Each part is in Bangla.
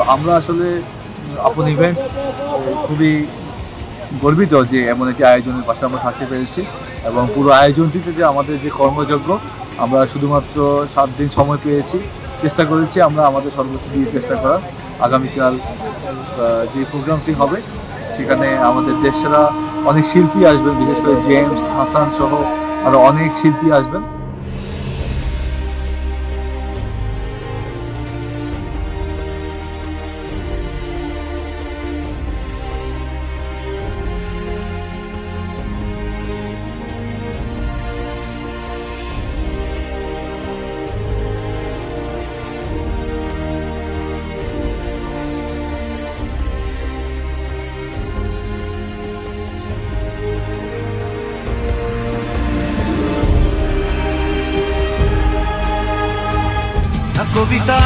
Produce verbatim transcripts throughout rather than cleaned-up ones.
আমরা আসলে আপন ইভেন্টস খুবই গর্বিত যে এমন একটি আয়োজনের পাশে আমরা থাকতে পেরেছি এবং পুরো আয়োজনটিতে যে আমাদের যে কর্মযজ্ঞ আমরা শুধুমাত্র সাত দিন সময় পেয়েছি, চেষ্টা করেছি আমরা আমাদের সর্বোচ্চ দিয়ে চেষ্টা করার। আগামীকাল যে প্রোগ্রামটি হবে সেখানে আমাদের দেশেরা অনেক শিল্পী আসবেন, বিশেষ করে জেমস হাসান সহ আরও অনেক শিল্পী আসবেন। কবিতা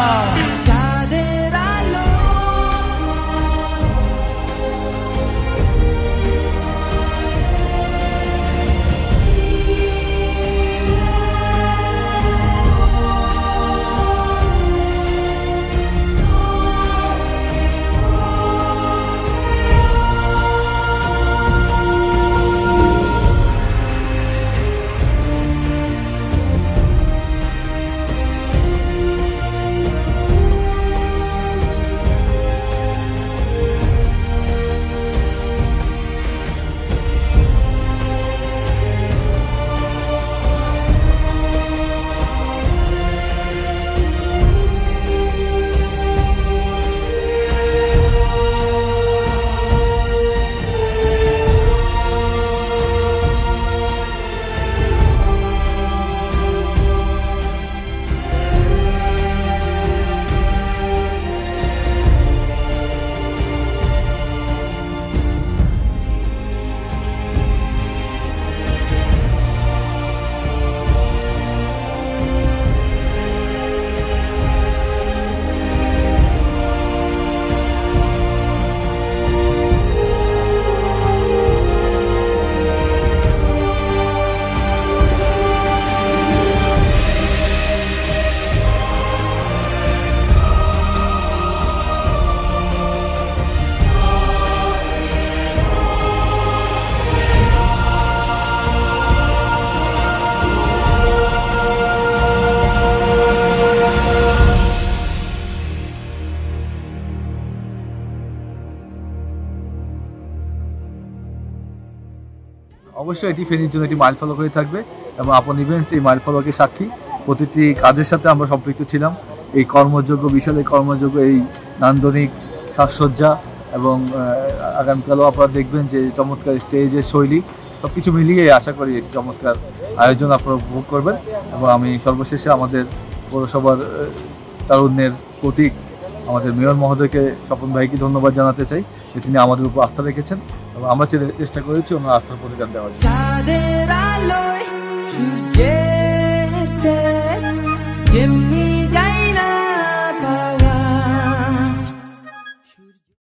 অবশ্যই এটি ফেনীর জন্য একটি মাইল ফলক হয়ে থাকবে এবং আপন ইভেন্টস এই মাইল ফলকের সাক্ষী। প্রতিটি কাজের সাথে আমরা সম্পৃক্ত ছিলাম। এই কর্মযোগ্য বিশাল এই কর্মযোগ্য এই নান্দনিক সাজসজ্জা এবং আগামীকালও আপনারা দেখবেন যে চমৎকার স্টেজের শৈলী সব কিছু মিলিয়ে আশা করি একটি চমৎকার আয়োজন আপনারা উপভোগ করবেন। এবং আমি সর্বশেষে আমাদের পৌরসভার তারুণ্যের প্রতীক আমাদের মেয়র মহোদয়কে, স্বপন ভাইকে ধন্যবাদ জানাতে চাই যে তিনি আমাদের উপর আস্থা রেখেছেন এবং আমরা চেষ্টা করেছি ওনার আস্থার প্রতিদান দেওয়ার জন্য।